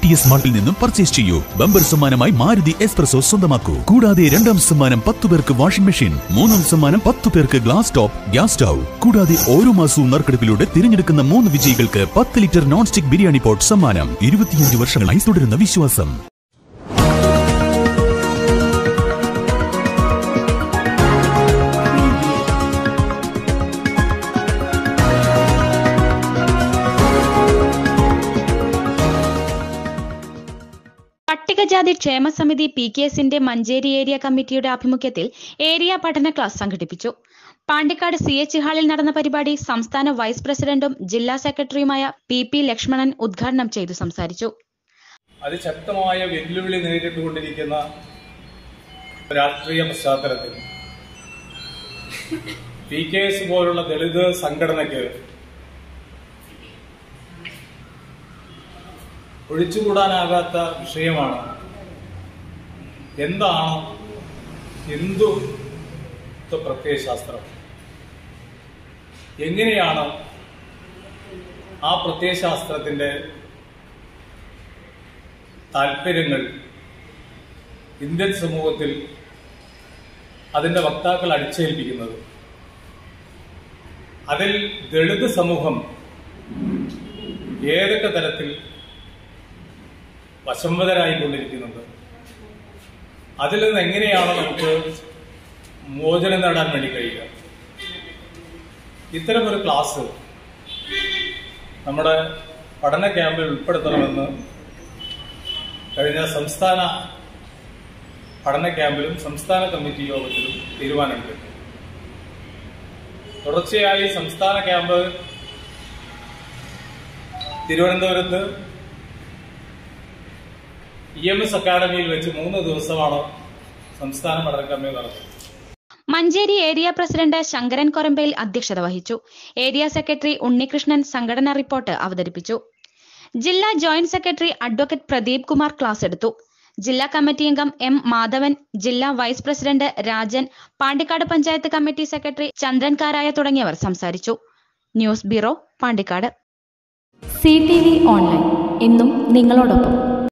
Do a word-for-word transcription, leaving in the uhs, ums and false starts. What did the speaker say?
T S മാർട്ടിൽ നിന്നും purchase ചെയ്യൂ. Bumper സമ്മാനമായി മാരുതി എക്സ്പ്രസോ സ്വന്തമാക്കൂ. കൂടാതെ രണ്ടാം സമ്മാനം പത്ത് പേർക്ക് വാഷിംഗ് മെഷീൻ, മൂന്നാം സമ്മാനം പത്ത് പേർക്ക് ഗ്ലാസ് ടോപ്പ് ഗ്യാസ് സ്റ്റൗ. കൂടാതെ ഓരോ മാസവും നറുക്കെടുപ്പിലൂടെ തിരഞ്ഞെടുക്കുന്ന മൂന്ന് വിജയികൾക്ക് പത്ത് litre non stick biryani pot സമ്മാനം. ഇരുപത്തിയഞ്ച് വർഷങ്ങളായി തുടരുന്ന വിശ്വാസം. പട്ടികജാതി ക്ഷേമ സമിതി പി കെ എസിന്റെ മഞ്ചേരി ഏരിയ കമ്മിറ്റിയുടെ ആഭിമുഖ്യത്തിൽ ഏരിയ പഠന ക്ലാസ് സംഘടിപ്പിച്ചു. പാണ്ടിക്കാട് സി എച്ച് ഹാളിൽ നടന്ന പരിപാടി സംസ്ഥാന വൈസ് പ്രസിഡന്റും ജില്ലാ സെക്രട്ടറിയുമായ പി പി ലക്ഷ്മണൻ ഉദ്ഘാടനം ചെയ്തു സംസാരിച്ചു. അതിശക്തമായ വെല്ലുവിളി നേരിട്ടുകൊണ്ടിരിക്കുന്ന രാഷ്ട്രീയ പശ്ചാത്തലത്തിൽ പി കെ എസ് പോലുള്ള ദളിത് സംഘടനയ്ക്ക് ഒഴിച്ചുകൂടാനാകാത്ത വിഷയമാണ് എന്താണ് ഹിന്ദുത്വ പ്രത്യയശാസ്ത്രം. എങ്ങനെയാണ് ആ പ്രത്യയശാസ്ത്രത്തിന്റെ താല്പര്യങ്ങൾ ഇന്ത്യൻ സമൂഹത്തിൽ അതിന്റെ വക്താക്കൾ അടിച്ചേൽപ്പിക്കുന്നത്? അതിൽ ദളിത് സമൂഹം ഏതൊക്കെ തരത്തിൽ വശംവദരായിക്കൊണ്ടിരിക്കുന്നുണ്ട്? അതിൽ നിന്ന് എങ്ങനെയാണ് നമുക്ക് മോചനം നേടാൻ വേണ്ടി കഴിയുക? ഇത്തരമൊരു ക്ലാസ് നമ്മുടെ പഠന ക്യാമ്പിൽ ഉൾപ്പെടുത്തണമെന്ന് കഴിഞ്ഞ സംസ്ഥാന പഠന ക്യാമ്പിലും സംസ്ഥാന കമ്മിറ്റി യോഗത്തിലും തീരുമാനമെടുത്തു. തുടർച്ചയായി സംസ്ഥാന ക്യാമ്പ് തിരുവനന്തപുരത്ത് ഇ എം എസ് അക്കാഡമിയിൽ വെച്ച് മൂന്ന് ദിവസമാണ് സംസ്ഥാന പഠന ക്യാമ്പ് നടന്നത്. മഞ്ചേരി ഏരിയ പ്രസിഡന്റ് ശങ്കരൻ കൊരമ്പയിൽ അധ്യക്ഷത വഹിച്ചു. ഏരിയ സെക്രട്ടറി ഉണ്ണികൃഷ്ണൻ സംഘടനാ റിപ്പോർട്ട് അവതരിപ്പിച്ചു. ജില്ലാ joint secretary advocate Pradeep Kumar class എടുത്തു. ജില്ലാ കമ്മിറ്റി അംഗം എം മാധവൻ, ജില്ലാ vice president Rajan, Pandikkad panchayat committee secretary Chandran Karaya തുടങ്ങിയവർ സംസാരിച്ചു. News bureau, Pandikkad. C T V online, എന്നും നിങ്ങളോടൊപ്പം.